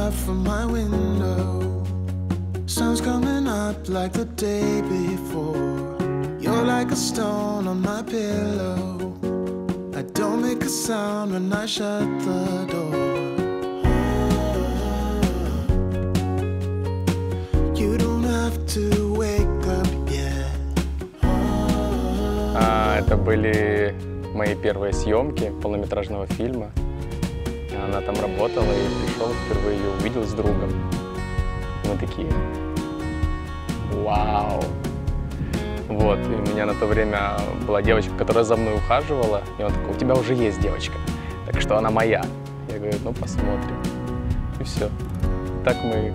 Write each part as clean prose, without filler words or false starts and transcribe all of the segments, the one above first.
out from my window. Sun's coming up like the day before. You're like a stone on my pillow. I don't make a sound when I shut the door. You don't have to wake up yet. Это были мои первые съемки полнометражного фильма. Она там работала, и пришел, впервые ее увидел с другом. Мы такие: вау! Вот, и у меня на то время была девочка, которая за мной ухаживала, и он такой: у тебя уже есть девочка, так что она моя. Я говорю: ну посмотрим. И все. Так мы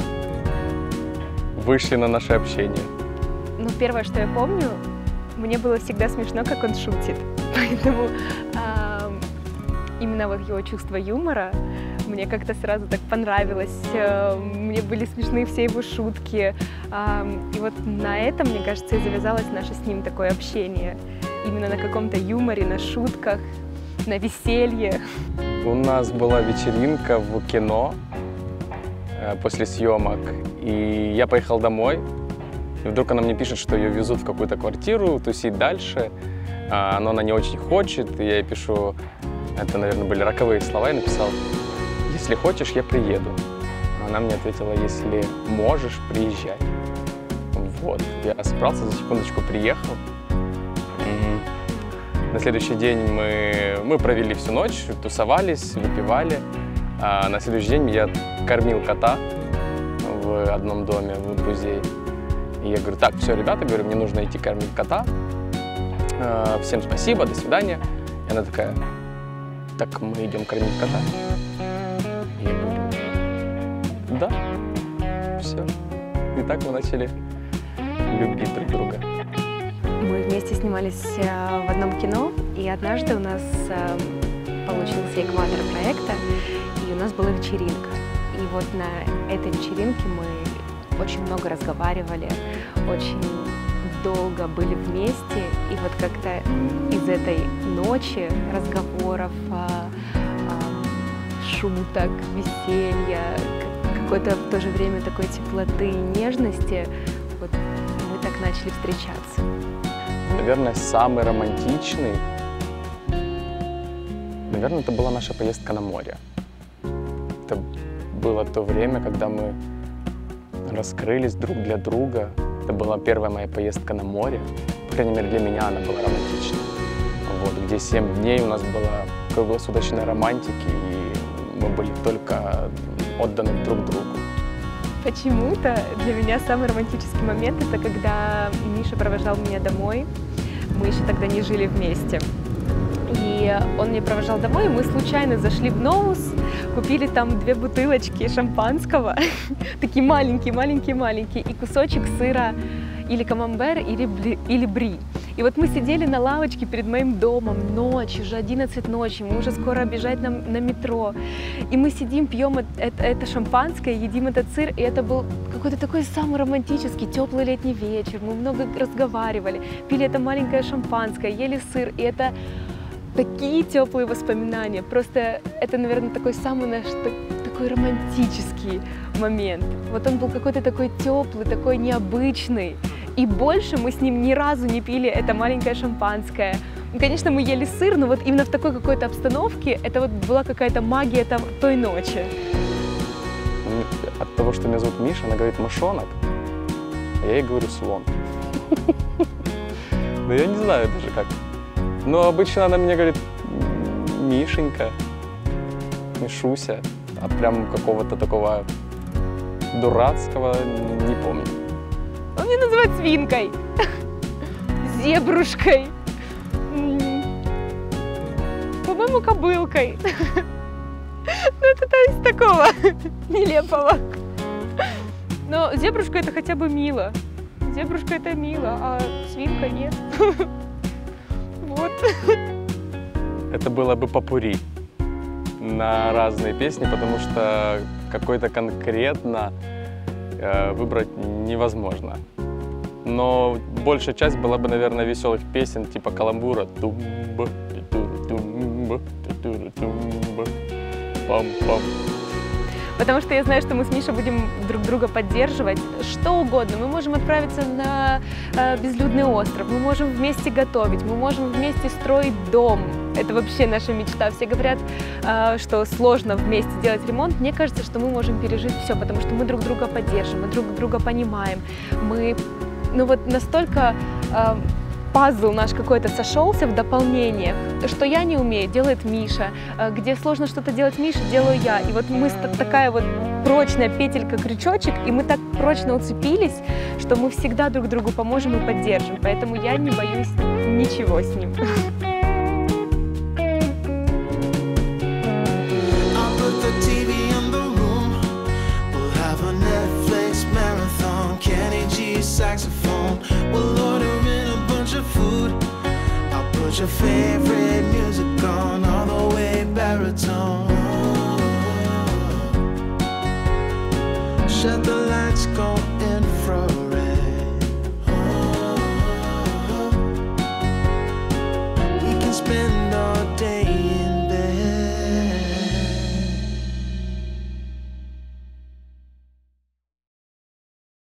вышли на наше общение. Ну, первое, что я помню, мне было всегда смешно, как он шутит. Поэтому именно вот его чувство юмора мне как-то сразу так понравилось. Мне были смешны все его шутки. И вот на этом, мне кажется, и завязалось наше с ним такое общение. Именно на каком-то юморе, на шутках, на веселье. У нас была вечеринка в кино после съемок, и я поехал домой. И вдруг она мне пишет, что ее везут в какую-то квартиру, тусить дальше, но она не очень хочет. И я ей пишу, это, наверное, были роковые слова, я написал: если хочешь, я приеду. Она мне ответила: если можешь, приезжай. Вот, я собрался, за секундочку приехал. На следующий день мы провели всю ночь, тусовались, выпивали. А на следующий день я кормил кота в одном доме у друзей. И я говорю: так, все, ребята, говорю, мне нужно идти кормить кота. Всем спасибо, до свидания. И она такая: так мы идем кормить кота? Я говорю: да, все. И так мы начали любить друг друга. Мы вместе снимались в одном кино, и однажды у нас получился экватор проекта, и у нас была вечеринка. И вот на этой вечеринке мы очень много разговаривали, очень долго были вместе, и вот как-то из этой ночи разговоров, шуток, веселья, какой-то в то же время такой теплоты и нежности, вот мы так начали встречаться. Наверное, самый романтичный, наверное, это была наша поездка на море. Это было то время, когда мы раскрылись друг для друга. Это была первая моя поездка на море. По крайней мере, для меня она была романтичной. Вот, где 7 дней у нас была круглосуточной романтики, и мы были только отданы друг другу. Почему-то для меня самый романтический момент — это когда Миша провожал меня домой. Мы еще тогда не жили вместе. И он меня провожал домой, и мы случайно зашли в Ноус, купили там 2 бутылочки шампанского, такие маленькие, и кусочек сыра или камамбер, или бри. И вот мы сидели на лавочке перед моим домом, ночь, уже 11 ночи, мы уже скоро бежать на метро. И мы сидим, пьем это шампанское, едим этот сыр, и это был какой-то такой самый романтический, теплый летний вечер. Мы много разговаривали, пили это маленькое шампанское, ели сыр, и это такие теплые воспоминания. Просто это, наверное, такой самый наш такой романтический момент. Вот он был какой-то такой теплый, такой необычный. И больше мы с ним ни разу не пили это маленькое шампанское. Конечно, мы ели сыр, но вот именно в такой какой-то обстановке это вот была какая-то магия той ночи. От того, что меня зовут Миша, она говорит мышонок, а я ей говорю слон. Но я не знаю даже как. Но обычно она мне говорит Мишенька, Мишуся, а прям какого-то такого дурацкого не помню. Он меня называет свинкой, зебрушкой, по-моему, кобылкой. Ну, это то есть такого нелепого. Но зебрушка — это хотя бы мило. Зебрушка — это мило, а свинка — нет. Вот. Это было бы попурри на разные песни, потому что какой-то конкретно выбрать невозможно. Но большая часть была бы, наверное, веселых песен типа каламбура. потому что я знаю, что мы с Мишей будем друг друга поддерживать. Что угодно. Мы можем отправиться на безлюдный остров, мы можем вместе готовить, мы можем вместе строить дом. Это вообще наша мечта. Все говорят, что сложно вместе делать ремонт. Мне кажется, что мы можем пережить все, потому что мы друг друга поддержим, мы друг друга понимаем. Мы, ну вот настолько пазл наш какой-то сошелся в дополнениях, что я не умею, делает Миша, где сложно что-то делать Миша, делаю я. И вот мы такая вот прочная петелька-крючочек, и мы так прочно уцепились, что мы всегда друг другу поможем и поддержим. Поэтому я не боюсь ничего с ним. Saxophone, we'll order in a bunch of food. I'll put your favorite music on, all the way baritone. Shut the lights, go infrared. We can spend